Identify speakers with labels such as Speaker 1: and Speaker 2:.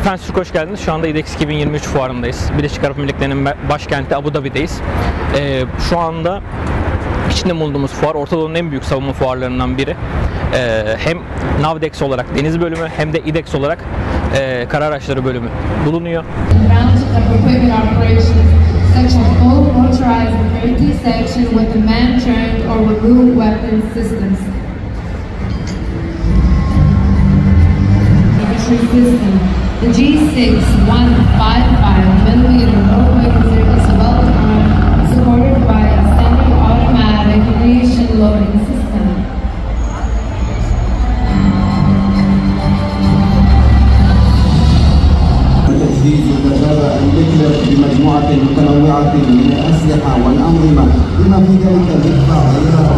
Speaker 1: Efendim hoş geldiniz. Şu anda IDEX 2023 fuarındayız. Birleşik Arap Emirlikleri'nin başkenti Abu Dhabi'deyiz. Şu anda içinde bulunduğumuz fuar Orta Doğu'nun en büyük savunma fuarlarından biri. Hem Navdex olarak deniz bölümü hem de IDEX olarak kara araçları bölümü bulunuyor.
Speaker 2: Section full motorized infantry section with a man-turned or removed weapons systems. Infantry system. The G6 155mm low-weight is well-armed, supported by a semi-automatic ignition loading system.
Speaker 3: تجهيز الدبابة المثل بمجموعة متنوعة من الأسلحة والأنظمة بما في ذلك مدفع